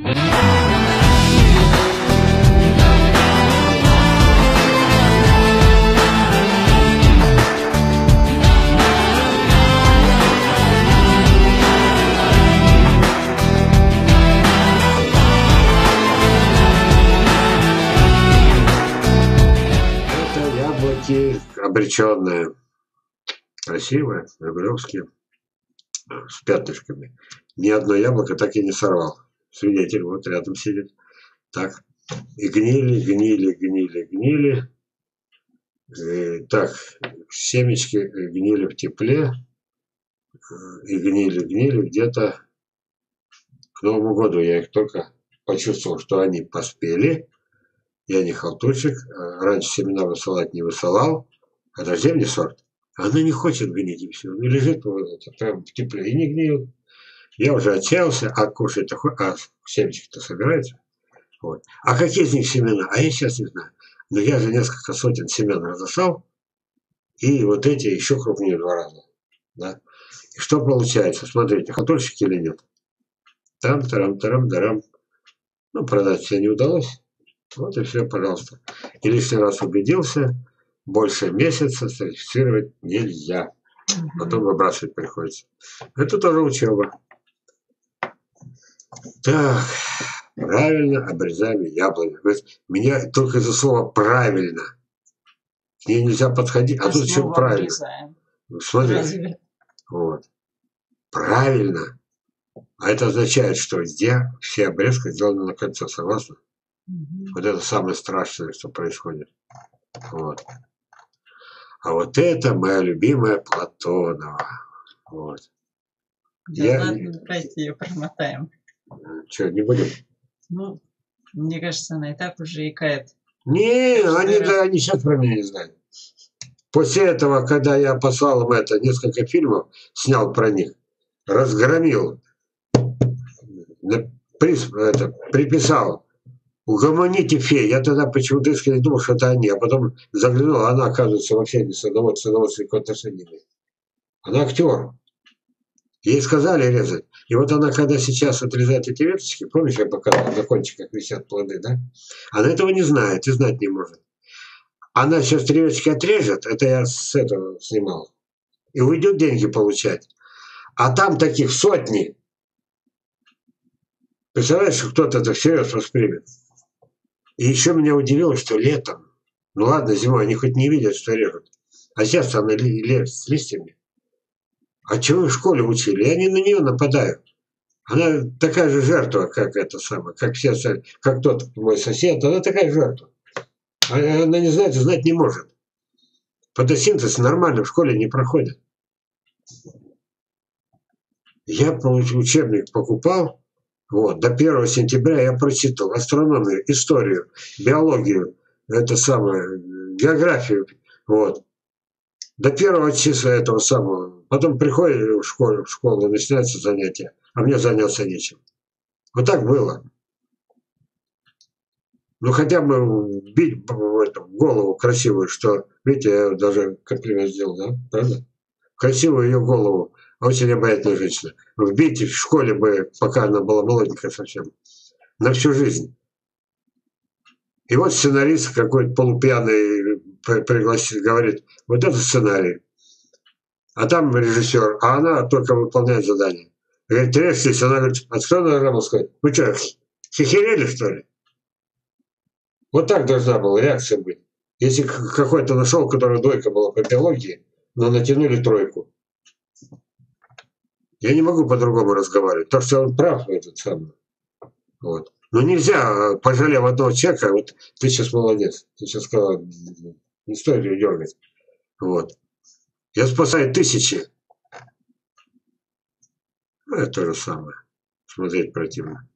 Обреченные, красивые, рублевские, с пятнышками. Ни одно яблоко так и не сорвал. Свидетель вот рядом сидит. Так. И гнили. И, так, семечки гнили в тепле. И гнили где-то к Новому году. Я их только почувствовал, что они поспели. Я не халтурщик. Раньше семена высылать не высылал. Это зимний сорт. Она не хочет гнить, и все. И лежит прям в тепле и не гниет. Я уже отчаялся, а кушать-то, семечки-то собираются. Вот. А какие из них семена? А я сейчас не знаю. Но я же несколько сотен семян разослал, и вот эти еще крупнее в 2 раза. Да? И что получается? Смотрите, халтурщики или нет? Тарам-тарам-тарам-дарам. Ну, продать все не удалось. Вот и все, пожалуйста. И лишний раз убедился, больше месяца сертифицировать нельзя. Потом выбрасывать приходится. Это тоже учеба. Так, правильно обрезаем яблони. Меня только из-за слова «правильно». К ней нельзя подходить, а тут еще правильно. Смотрите. Вот. Правильно. А это означает, что везде все обрезки сделаны на кольцо. Согласны? Вот это самое страшное, что происходит. Вот. А вот это моя любимая Платонова. Вот. Да ладно, давайте ее промотаем. Что, не будем? Ну, мне кажется, она и так уже икает. Не, они сейчас про меня не знают. После этого, когда я послал им несколько фильмов, снял про них, разгромил, приписал, угомоните фей. Я тогда почему-то искренне думал, что это они, а потом заглянул, а она, оказывается, вообще не садоводство отношения имеет. Она актер. Ей сказали резать. И вот она, когда сейчас отрезает эти веточки, помнишь, я показывал, на кончиках висят плоды, да? Она этого не знает и знать не может. Она сейчас 3 веточки отрежет, это я с этого снимал, и уйдет деньги получать. А там таких сотни. Представляешь, что кто-то это всерьез воспримет. И еще меня удивило, что летом, ну ладно, зимой они хоть не видят, что режут, а сейчас она с листьями. А чего вы в школе учили? И они на нее нападают. Она такая же жертва, как это самое, как все, как тот мой сосед, она такая жертва. Она не знает и знать не может. Фотосинтез нормально в школе не проходит. Я учебник покупал, вот, до 1 сентября я прочитал астрономию, историю, биологию, это самое, географию, вот. До 1 числа этого самого. Потом приходит в школу, начинаются занятия, а мне заняться нечем. Вот так было. Ну, хотя бы бить в голову красивую, что, видите, я даже комплимент сделал, да, правда? Красивую ее голову, очень обаятельная женщина. Вбить в школе бы, пока она была молоденькая совсем, на всю жизнь. И вот сценарист какой-то полупьяный пригласил, говорит, вот это сценарий. А там режиссер, а она только выполняет задание. Говорит, режьтесь, она говорит, а что она должна была сказать? Вы что, хихерели, что ли? Вот так должна была реакция быть. Если какой-то нашел, у которого 2 была по биологии, но натянули 3. Я не могу по-другому разговаривать. То, что он прав, этот самый. Вот. Но нельзя, пожалев одного человека, вот ты сейчас молодец, ты сейчас сказал, не стоит ее дергать. Вот. Я спасаю 1000. Это то же самое. Смотреть противно.